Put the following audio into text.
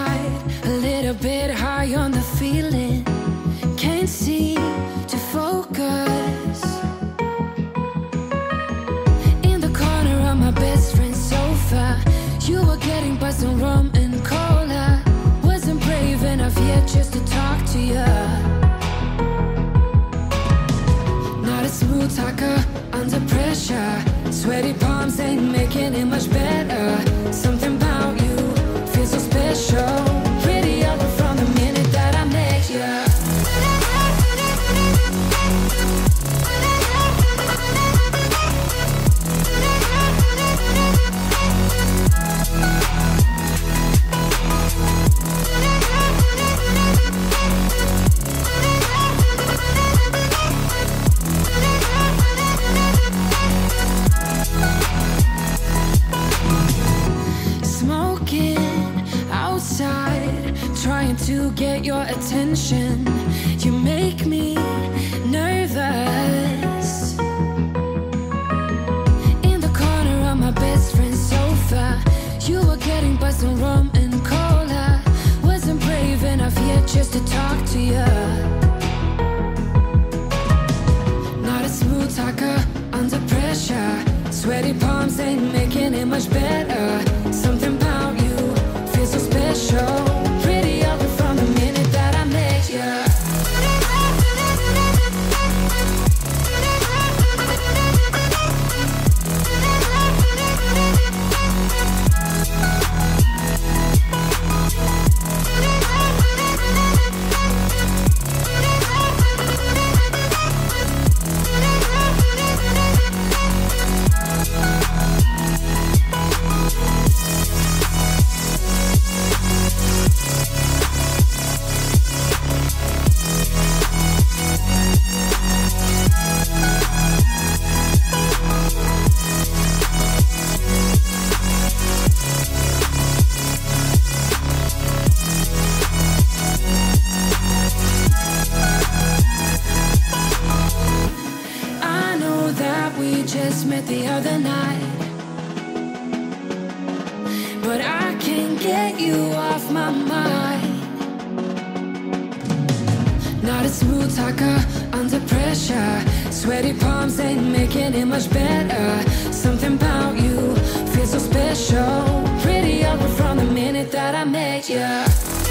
outside, a little bit high on the feeling. Can't seem to focus. In the corner of my best friend's sofa, you were getting by some rum and cola. Wasn't brave enough yet just to talk to you. Not a smooth talker under pressure. Sweaty palms ain't making it much better. Something about you feels so special. Pretty other from the minute that I met you. Trying to get your attention. You make me nervous. In the corner of my best friend's sofa, you were getting by some rum and cola. Wasn't brave enough yet just to talk to you. Not a smooth talker under pressure. Sweaty palms ain't making it much better. Something about you feels so special. Pretty other from the minute that I met you. Just met the other night, but I can't get you off my mind. Not a smooth talker under pressure. Sweaty palms ain't making it much better. Something about you feels so special. Pretty other from the minute that I met you.